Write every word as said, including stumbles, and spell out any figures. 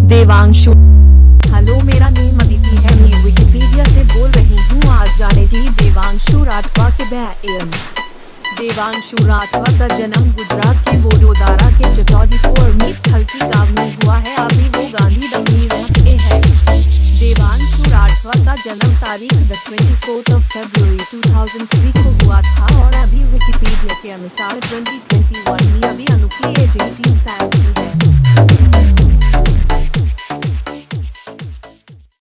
Devanshu. Hello, मेरा name Aditi है, मैं विकिपीडिया से बोल रही हूँ। आज जाने जी देवांशु राठवा के बारे में। देवांशु राठवा का जन्म गुजरात के वडोदरा के चतौदीपुर में हल्की गांव में हुआ है। अभी वो गांधीधाम में रहते हैं। देवांशु राठवा का जन्म तारीख चौबीस फरवरी दो हज़ार तीन को हुआ था और अभी विकिपीडिया के अनुसार दो हज़ार इक्कीस में अभी अनुक्लियर अठारह साल की